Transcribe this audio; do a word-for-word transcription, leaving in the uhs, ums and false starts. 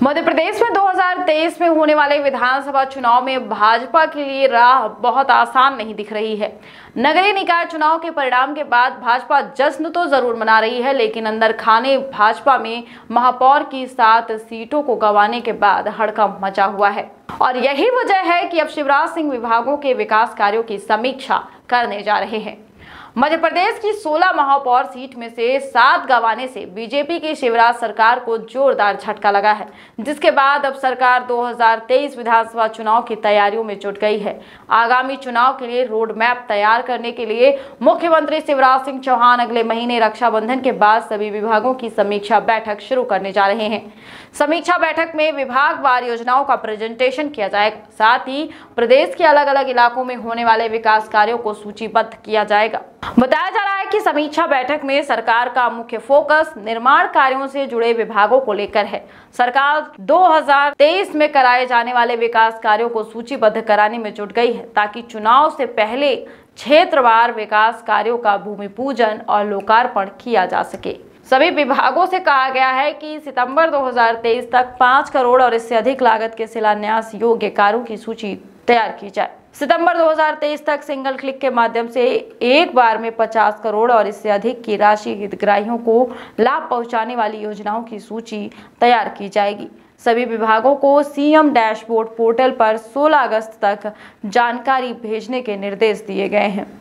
मध्य प्रदेश में दो हज़ार तेईस में होने वाले विधानसभा चुनाव में भाजपा के लिए राह बहुत आसान नहीं दिख रही है। नगरीय निकाय चुनाव के परिणाम के बाद भाजपा जश्न तो जरूर मना रही है, लेकिन अंदर खाने भाजपा में महापौर की सात सीटों को गंवाने के बाद हड़कंप मचा हुआ है। और यही वजह है कि अब शिवराज सिंह विभागों के विकास कार्यों की समीक्षा करने जा रहे हैं। मध्य प्रदेश की सोलह महापौर सीट में से सात गंवाने से बीजेपी की शिवराज सरकार को जोरदार झटका लगा है, जिसके बाद अब सरकार दो हज़ार तेईस विधानसभा चुनाव की तैयारियों में जुट गई है। आगामी चुनाव के लिए रोड मैप तैयार करने के लिए मुख्यमंत्री शिवराज सिंह चौहान अगले महीने रक्षाबंधन के बाद सभी विभागों की समीक्षा बैठक शुरू करने जा रहे हैं। समीक्षा बैठक में विभागवार योजनाओं का प्रेजेंटेशन किया जाएगा, साथ ही प्रदेश के अलग अलग इलाकों में होने वाले विकास कार्यों को सूचीबद्ध किया जाएगा। बताया जा रहा है कि समीक्षा बैठक में सरकार का मुख्य फोकस निर्माण कार्यों से जुड़े विभागों को लेकर है। सरकार दो हज़ार तेईस में कराए जाने वाले विकास कार्यों को सूचीबद्ध कराने में जुट गई है, ताकि चुनाव से पहले क्षेत्रवार विकास कार्यों का भूमि पूजन और लोकार्पण किया जा सके। सभी विभागों से कहा गया है कि सितंबर दो हज़ार तेईस तक पाँच करोड़ और इससे अधिक लागत के शिलान्यास योग्य कार्यों की सूची तैयार की जाए। सितंबर दो हज़ार तेईस तक सिंगल क्लिक के माध्यम से एक बार में पचास करोड़ और इससे अधिक की राशि हितग्राहियों को लाभ पहुंचाने वाली योजनाओं की सूची तैयार की जाएगी। सभी विभागों को सीएम डैशबोर्ड पोर्टल पर सोलह अगस्त तक जानकारी भेजने के निर्देश दिए गए हैं।